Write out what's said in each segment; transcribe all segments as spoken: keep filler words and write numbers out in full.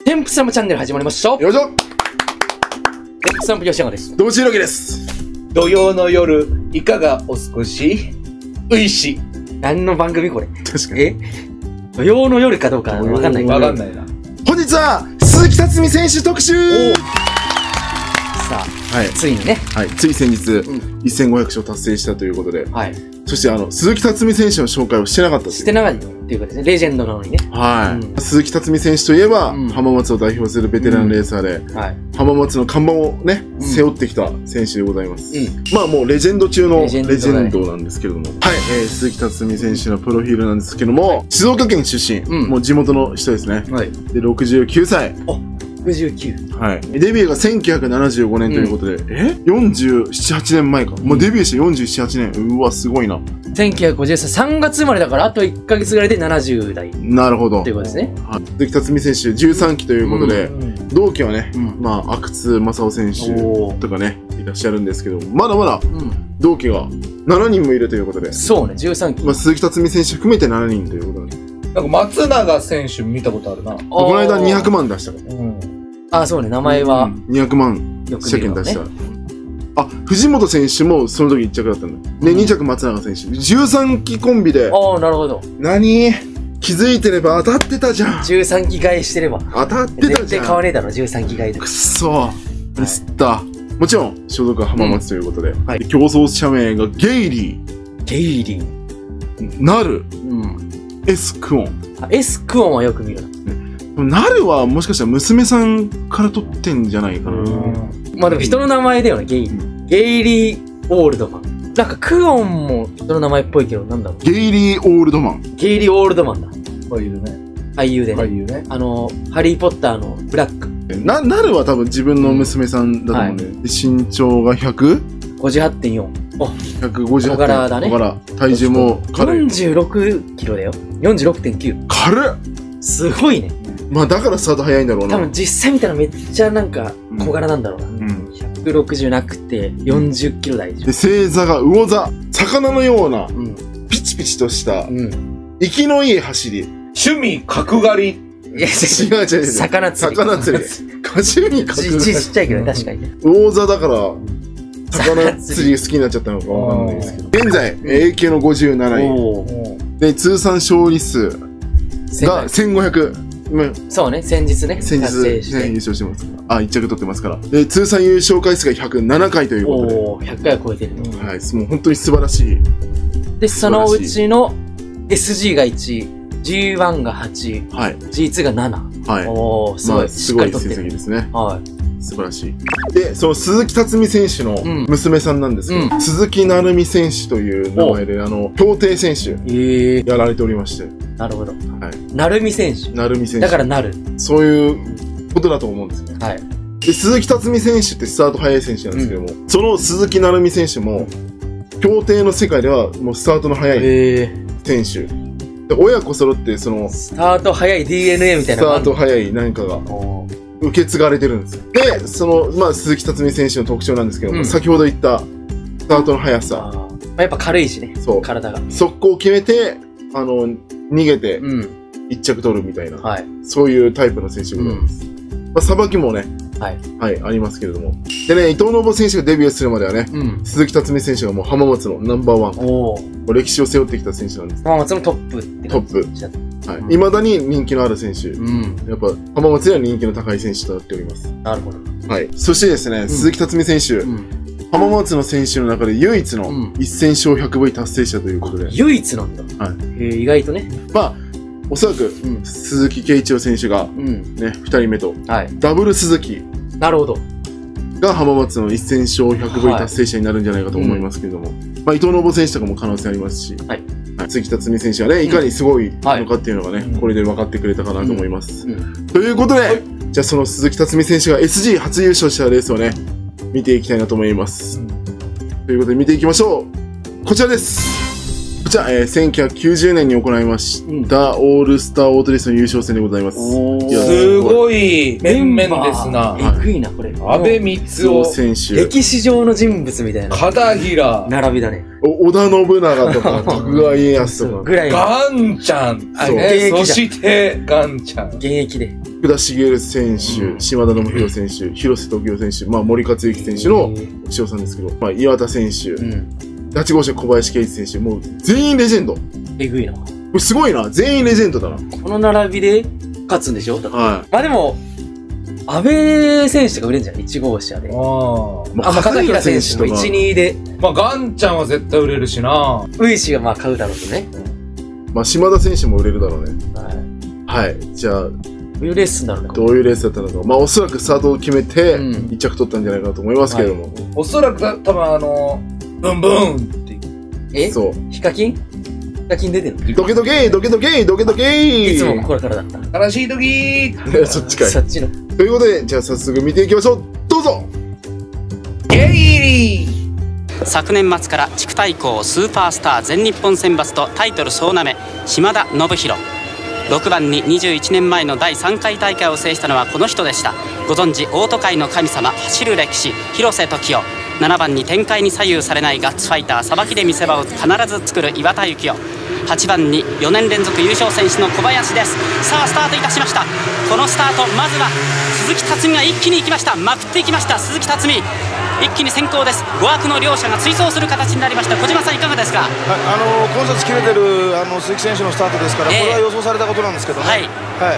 テンプスラムチャンネル始まりました。 よいしょ。 テンプスラム吉山です。 どうしろきです。 土曜の夜、いかがお過ごしういし。 何の番組これ。 確かに。 え土曜の夜かどうかわかんない。 わかんないな。 本日は、鈴木辰巳選手特集。 さあ、 はい。 ついにね。 はい。つい先日、 うん、 せんごひゃく勝達成したということで。 はい。 そして、あの、鈴木辰巳選手の紹介をしてなかったしてなかったっていうかですね、レジェンドなのにね。 はい。 うん、 鈴木辰巳選手といえば、うん、浜松を代表するベテランレーサーで、うん、はい、浜松の看板をね、うん、背負ってきた選手でございます。うん、まあもうレジェンド中のレジェン ド,、ね、レジェンドなんですけれども、はい、えー、鈴木辰巳選手のプロフィールなんですけども、静岡県出身、うん、もう地元の人ですね。はい。で、ろくじゅうきゅうさい。 ろくじゅうきゅう。 はい。デビューがせんきゅうひゃくななじゅうごねんということで、うん、え ?よんじゅうなな、はちねんまえか。もうデビューしてよんじゅうなな、はちねん。うわ、すごいな。 せんきゅうひゃくごじゅうさん、さんがつ生まれだから、あといっかげつぐらいでななじゅうだい。 なるほど。 ということですね。 はい。鈴木辰巳選手じゅうさんきということで、うん、同期はね、うん、まあ、阿久津正夫選手とかね、いらっしゃるんですけど、まだまだ、同期がななにんもいるということで。 そうね、じゅうさんき。 まあ、鈴木辰巳選手含めてしちにんということで。 なんか松永選手見たことあるな。 この間にひゃくまん出したから。 うんあ、そうね、名前は。 にひゃくまん車検出した。あ、藤本選手もその時いっちゃくだったんだ。で、にちゃく松永選手。じゅうさんきコンビで。 ああ、なるほど。 何気づいてれば当たってたじゃん。 じゅうさんき買いしてれば。 当たってたじゃん。 絶対買わねえだろ、じゅうさんき買いで。 くっそー。ミスった。もちろん、所属は浜松ということで。はい。競争者名がゲイリー。 ゲイリー。 ナル。うん。エスクオン。 あ、エスクオンはよく見る。 ナルはもしかしたら娘さんから取ってんじゃないかな。 まあでも人の名前だよね、ゲイリー。ゲイリー・オールドマン。なんかクオンも人の名前っぽいけど、なんだろう。 ゲイリー・オールドマン。 ゲイリー・オールドマンだ。 俳優ね。 俳優でね。 俳優ね。あの、ハリー・ポッターのブラック。 な、ナルは多分自分の娘さんだと思うんで。身長が ひゃくごじゅうはちてんよん。 お、ひゃくごじゅうはちてん。小柄だね。 小柄。体重も軽い。 よんじゅうろくキロだよ。よんじゅうろくてんきゅう。 軽っすごいね。 まあだからスタート早いんだろうな。 多分実際見たらめっちゃなんか小柄なんだろうな。うん。ひゃくろくじゅうなくてよんじゅっキロ台でしょ。 で、星座が魚座。魚のような、うん、ピチピチとした、うん、息のいい走り。 趣味角刈り。 いや、違う違う違う。魚釣り。 魚釣り。趣味角刈り。 ちっちゃいけど確かに。 魚座だから、魚釣り好きになっちゃったのかわかんないですけど。現在、エーケー のごじゅうなない。で、通算勝利数がせんごひゃく。 そうね、先日ね。 先日、ね、優勝してますから。あ、いっちゃく取ってますから。で、通算優勝回数がひゃくななかいということで。 おー、ひゃっかいを超えてる。 はい、もう本当に素晴らしい。 で、そのうちの エスジー がいち、ジーワン がはち、はい、ジーツー がなな。はい。おー、すごい。 すごい成績ですね。 はい。 素晴らしい。で、その鈴木辰巳選手の娘さんなんですけど、うん、鈴木成美選手という名前で、あの、競艇選手、やられておりまして。 なるほど。はい。成美選手。 成美選手。 だからなる。 そういうことだと思うんですね。はい。で、鈴木辰巳選手ってスタート早い選手なんですけども、うん、その鈴木成美選手も、競艇の世界ではもうスタートの早い選手。で、親子揃って、その、 スタート早い ディーエヌエー みたいな。 スタート早い何かが。受け継がれてるんですよ。で、その、まあ、鈴木辰巳選手の特徴なんですけども、うん、先ほど言った、スタートの速さ。 まあ、やっぱ軽いしね。そう。体が。 速攻を決めて、あの、逃げて、一着取るみたいな。はい。そういうタイプの選手でございます。うん、まあ、さばきもね、はい。はい、ありますけれども。でね、伊藤信選手がデビューするまではね、うん、鈴木辰巳選手がもう浜松のナンバーワン。おお。歴史を背負ってきた選手なんです。 浜松のトップってトップ。はい。うん、未だに人気のある選手。うん。やっぱ、浜松では人気の高い選手となっております。 なるほど。 はい。そしてですね、うん、鈴木辰巳選手、うん、浜松の選手の中で唯一のせん勝ひゃくぶい達成者ということで。 唯一なんだ。はい。えー、意外とね。 まあ、おそらく、うん、鈴木圭一郎選手が、うん、ね、二人目と、はい。ダブル鈴木。 なるほど。 が浜松のせん勝ひゃくぶい達成者になるんじゃないかと思いますけれども。はい、うん、まあ、伊藤信選手とかも可能性ありますし。はい。鈴木辰巳選手がね、いかにすごいのかっていうのがね、うん、これで分かってくれたかなと思います。うんうん、ということで、はい、じゃあその鈴木辰巳選手が エスジー 初優勝したレースをね、見ていきたいなと思います。うん、ということで見ていきましょう。こちらです。こちら、えー、せんきゅうひゃくきゅうじゅうねんに行いました、オールスターオートレースの優勝戦でございます。 すごい面々ですな。 えぐいな、これ。 安倍光雄選手。 歴史上の人物みたいな。 片平。 並びだね。 織田信長とか、徳川家康とか。 ぐらい。 ガンちゃん。そして、ガンちゃん。 現役で。 福田茂選手、島田信弘選手、広瀬時生選手、まあ森克行選手の塩さんですけど、まあ岩田選手、第一号車小林圭一選手、もう全員レジェンド。 えぐいな。これすごいな。全員レジェンドだな。 この並びで勝つんでしょ？はい。まあでも、安倍選手とか売れんじゃん、いち号車で。ああ。まあ、片平選手もいち、にで。 まあ、ガンちゃんは絶対売れるしな。 ウイシがまあ買うだろうとね。 まあ、島田選手も売れるだろうね。はい。はい。じゃあ、どういうレースになるのか。 どういうレースだったのか。まあ、おそらくスタートを決めて、いっ着取ったんじゃないかなと思いますけれども。 おそらくた、多分あの、ブンブンってえそう。ヒカキンヒカキン出てるのドケドケドケドケドケドケいつもこれからだった。 悲しい時そっちかい。 そっちの。 ということで、じゃあ早速見ていきましょう。どうぞゲイ昨年末から地区対抗スーパースター全日本選抜とタイトル総なめ島田信弘。ろくばんににじゅういちねんまえのだいさんかい大会を制したのはこの人でした。ご存知オート界の神様走る歴史広瀬時生。ななばんに展開に左右されないガッツファイターさばきで見せ場を必ず作る岩田幸雄。はちばんによねん連続優勝選手の小林です。さあスタートいたしました。このスタートまずは鈴木辰巳が一気に行きました。まくっていきました鈴木辰巳。一気に先行です。ご枠の両者が追走する形になりました。小島さんいかがですか？はい、 あの今節切れてるあの鈴木選手のスタートですから、えー、これは予想されたことなんですけどね。はい、はい、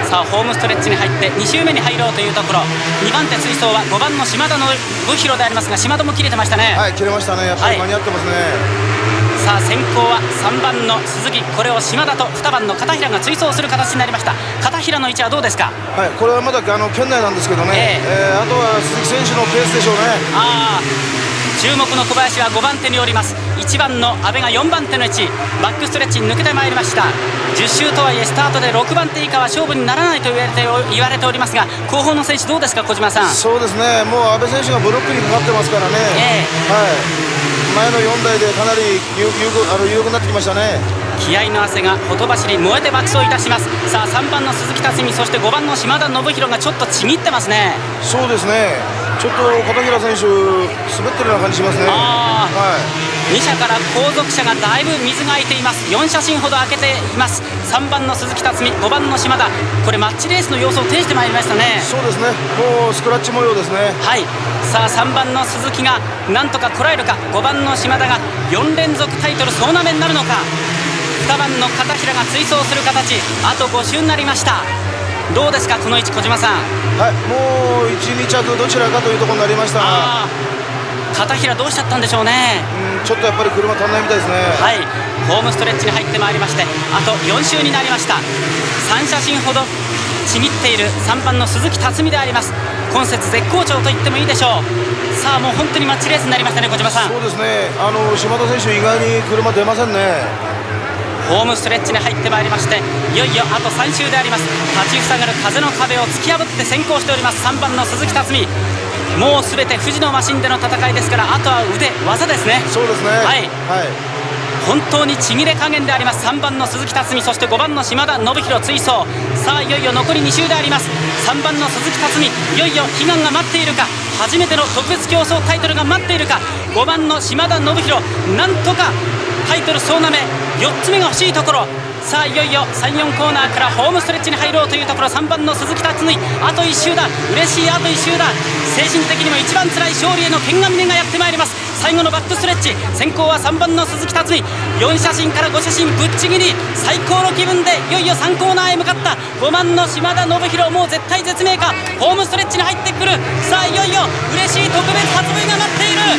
さあホームストレッチに入ってに周目に入ろうというところ。にばん手追走はごばんの島田信弘でありますが、島田も切れてましたね。 はい、切れましたね。やっぱり間に合ってますね。 はい、さあ先行はさんばんの鈴木、これを島田とにばんの片平が追走する形になりました。片平の位置はどうですか？ はい、これはまだあの圏内なんですけどね、えーえー、あとは鈴木選手のペースでしょうね。あ注目の小林はごばん手におります。いちばんの阿部がよんばん手の位置。バックストレッチに抜けてまいりました。じゅっ周とはいえスタートでろくばん手以下は勝負にならないと言われて言われておりますが、後方の選手どうですか小島さん？ そうですね、もう阿部選手がブロックにかかってますからね、えー、はい、前のよんだいでかなり有あの有力になってきましたね。 気合の汗がほとばしり燃えて爆走いたします。さあさんばんの鈴木辰巳、そしてごばんの島田信弘がちょっとちぎってますね。 そうですね、ちょっと片平選手滑ってるような感じしますね。あ、はい、 に車から後続車がだいぶ水が空いています。よん車身ほど開けています。さんばんの鈴木辰巳、ごばんの島田、これマッチレースの様相を呈してまいりましたね。 そうですね、もうスクラッチ模様ですね。 はい、さあさんばんの鈴木がなんとかこらえるか。ごばんの島田がよん連続タイトル総なめになるのか。にばんの片平が追走する形。あとご周になりました。どうですかこの位置小島さん？ はい、もういち、に着どちらかというところになりましたが、 片平どうしちゃったんでしょうね。 うん、ちょっとやっぱり車足んないみたいですね。 はい、ホームストレッチに入ってまいりまして、あとよん周になりました。さん車身ほどちぎっているさんばんの鈴木辰巳であります。今節絶好調と言ってもいいでしょう。さあもう本当にマッチレースになりましたね小島さん。 そうですね、あの島田選手意外に車出ませんね。 ホームストレッチに入ってまいりまして、いよいよあとさん周であります。立ちふさがる風の壁を突き破って先行しておりますさんばんの鈴木辰巳。もうすべて富士のマシンでの戦いですから、あとは腕技ですね。 そうですね、はい、はい、 本当にちぎれ加減であります。さんばんの鈴木辰巳、そしてごばんの島田信弘追走。さあいよいよ残りに周であります。さんばんの鈴木辰巳、いよいよ悲願が待っているか。初めての特別競争タイトルが待っているか。ごばんの島田信弘、なんとかタイトル総なめよっつめが欲しいところ。さあいよいよさん、よんコーナーからホームストレッチに入ろうというところ。さんばんの鈴木辰巳、あといっ周だ。嬉しい、あといっ周だ。精神的にも一番辛い勝利への剣が峰がやってまいります。最後のバックストレッチ、先行はさんばんの鈴木辰巳。よん車身からご車身ぶっちぎり、最高の気分でいよいよさんコーナーへ向かった。ごばんの島田信弘、もう絶対絶命か。ホームストレッチに入ってくる。さあいよいよ嬉しい特別発 V が待っている。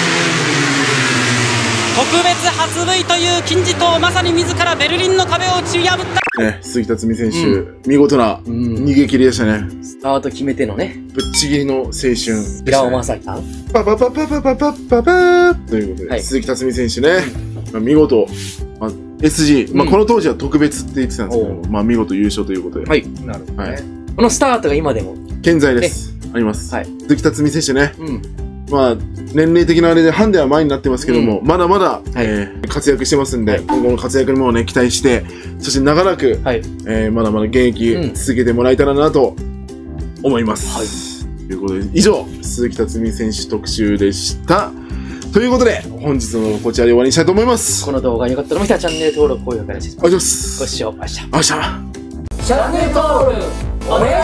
特別初 V という金字塔、まさに自らベルリンの壁を打ち破った、 ね、鈴木辰巳選手、うん、見事な逃げ切りでしたね。 スタート決めてのね、 ぶっちぎりの青春でしたね。 平尾正樹さんパパパパパパパパパーということで、はい、鈴木辰巳選手ね、まあ、見事、まあ、エスジー、まあ、この当時は特別って言ってたんですけど、うん、まあ見事優勝ということで、 はい、なるほどね、はい、このスタートが今でも健在です、あります、はい、鈴木辰巳選手ね、うん、まあ年齢的なあれでハンデは前になってますけども、うん、まだまだ、はい、えー、活躍してますんで、はい、今後の活躍にもね期待して、そして長らく、はい、えー、まだまだ現役続けてもらえたらなと思います、はい、ということで以上鈴木辰巳選手特集でした。ということで本日のこちらで終わりにしたいと思います。 この動画が良かったらもしチャンネル登録、高評価お願いします。 お願いします。 ご視聴ありがとうございました。 ありがとうございました。 チャンネル登録お願い